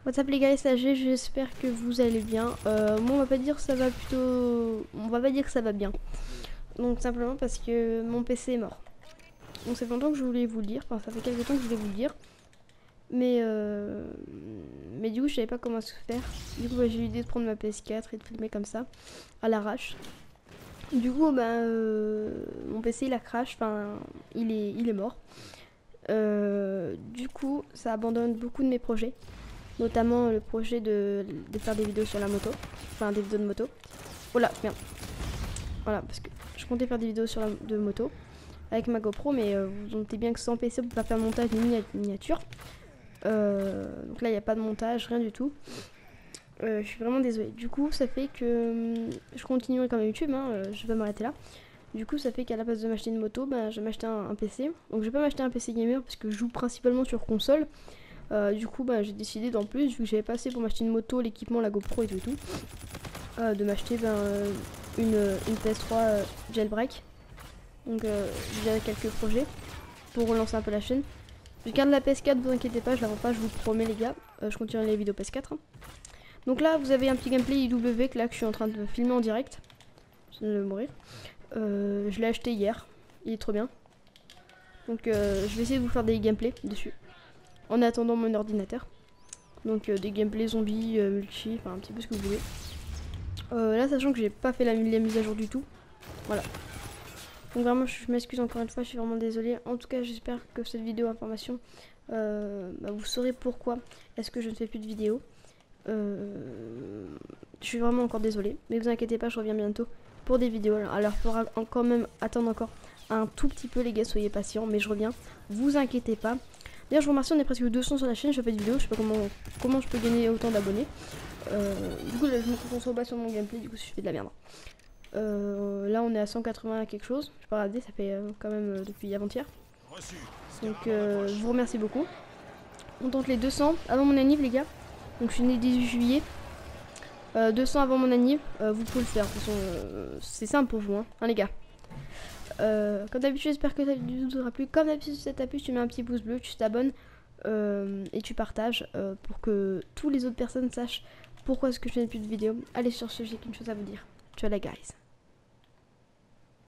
What's up les gars, c'est AG, j'espère que vous allez bien. Moi on va pas dire ça va plutôt... On va pas dire que ça va bien. Donc simplement parce que mon PC est mort. Donc ça fait longtemps que je voulais vous le dire, enfin ça fait quelques temps que je voulais vous le dire. Mais du coup je savais pas comment se faire. Du coup j'ai eu l'idée de prendre ma PS4 et de filmer comme ça, à l'arrache. Du coup mon PC il a crash, enfin il est mort. Du coup ça abandonne beaucoup de mes projets. Notamment le projet de faire des vidéos sur la moto. Enfin des vidéos de moto. Oh là, merde. Voilà, parce que je comptais faire des vidéos de moto avec ma GoPro, mais vous doutez bien que sans PC on peut pas faire de montage ni miniature. Donc là il n'y a pas de montage, rien du tout. Je suis vraiment désolée. Du coup ça fait que je continuerai quand même YouTube, je vais pas m'arrêter là. Du coup ça fait qu'à la place de m'acheter une moto, je vais m'acheter un PC. Donc je vais pas m'acheter un PC gamer parce que je joue principalement sur console. Du coup j'ai décidé d'en plus, vu que j'avais pas assez pour m'acheter une moto, l'équipement, la GoPro et tout, de m'acheter une PS3 jailbreak. Donc j'ai quelques projets pour relancer un peu la chaîne. Je garde la PS4, vous inquiétez pas, je la vends pas, je vous promets les gars. Je continue les vidéos PS4. Donc là vous avez un petit gameplay IW que je suis en train de filmer en direct. Je viens de mourir. Je l'ai acheté hier, il est trop bien. Donc je vais essayer de vous faire des gameplays dessus en attendant mon ordinateur. Donc des gameplays zombies, multi, enfin un petit peu ce que vous voulez. Là sachant que j'ai pas fait la mise à jour du tout. Voilà. Donc vraiment je m'excuse encore une fois, je suis vraiment désolée. En tout cas j'espère que cette vidéo information, vous saurez pourquoi est-ce que je ne fais plus de vidéos. Je suis vraiment encore désolée. Mais vous inquiétez pas, je reviens bientôt pour des vidéos. Alors il faudra quand même attendre encore un tout petit peu les gars, soyez patients. Mais je reviens, vous inquiétez pas. D'ailleurs je vous remercie, on est presque 200 sur la chaîne, je fais pas de vidéo, je sais pas comment je peux gagner autant d'abonnés. Du coup là je me concentre pas sur mon gameplay, du coup si je fais de la merde. Là on est à 180 quelque chose, je peux pas regarder, ça fait quand même depuis avant-hier. Donc je vous remercie beaucoup. On tente les 200 avant mon anniv les gars. Donc je suis né le 18 juillet. 200 avant mon anniv, vous pouvez le faire, de toute façon c'est simple pour vous hein les gars. Comme d'habitude j'espère que cette vidéo vous aura plu. Comme d'habitude si ça t'a plu tu mets un petit pouce bleu, tu t'abonnes et tu partages pour que tous les autres personnes sachent pourquoi est-ce que je fais plus de vidéos. Allez sur ce, j'ai qu'une chose à vous dire. Ciao les guys.